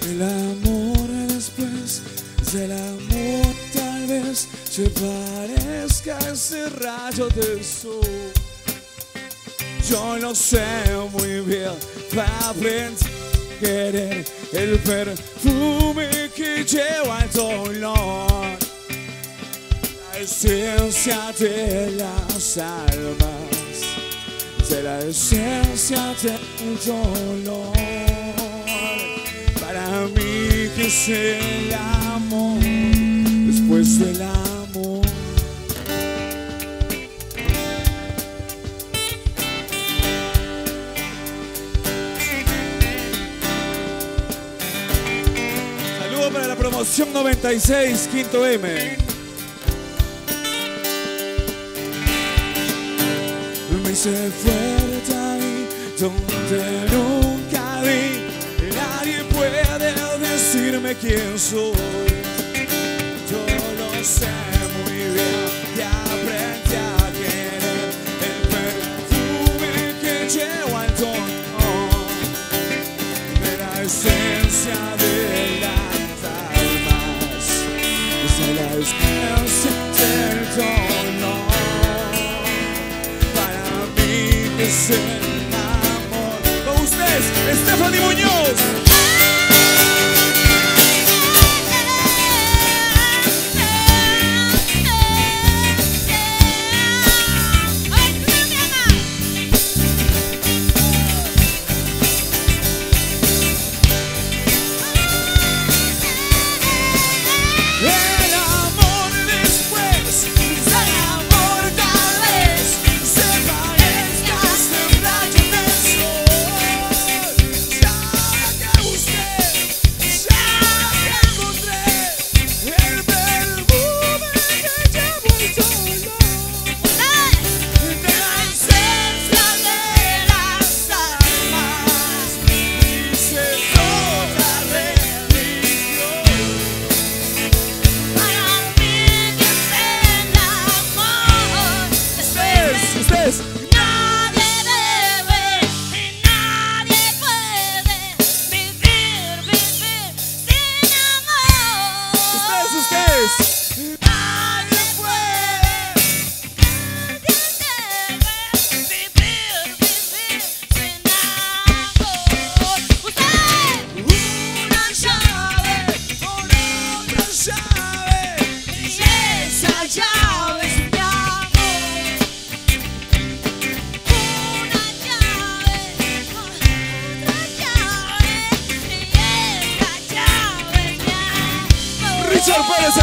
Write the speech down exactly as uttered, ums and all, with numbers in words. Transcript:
El amor después del amor tal vez se parezca a ese rayo del sol. Yo no sé muy bien para aprender a querer el perfume que lleva el dolor, la esencia de las almas, de la esencia del dolor. Para mí que es el amor después del amor. Saludos para la promoción noventa y seis, Quinto M. Me hice fuerte ahí donde nunca vi. Nadie puede decirme quién soy. Yo lo sé muy bien y aprendí a querer el perfume que lleva el tono de la esencia de las almas, de la esencia del dolor. Para mí es el amor. Con ustedes, Stephanie Muñoz. Richard Pérez.